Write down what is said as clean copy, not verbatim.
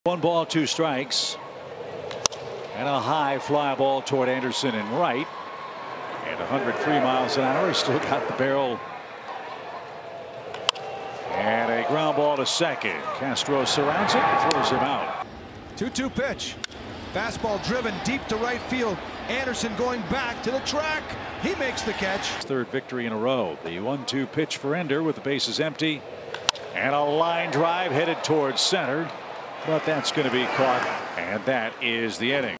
1 ball, 2 strikes. And a high fly ball toward Anderson and right. And 103 miles an hour. He's still got the barrel. And a ground ball to second. Castro surrounds it and throws him out. 2-2 pitch. Fastball driven deep to right field. Anderson going back to the track. He makes the catch. Third victory in a row. The 1-2 pitch for Ender with the bases empty. And a line drive headed towards center. But that's going to be caught. And that is the inning.